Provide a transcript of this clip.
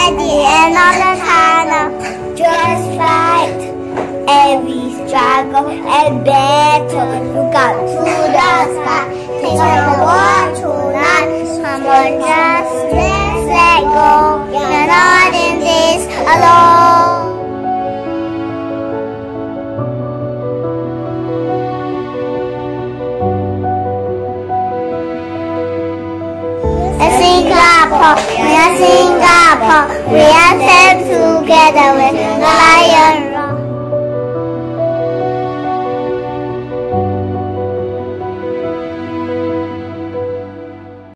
at the end of the tunnel. Just fight every struggle and battle. Look up to the sky. Take the world tonight. Come on, just let's let go. You're not in this alone. We are Singapore, we are safe together with the lion roar.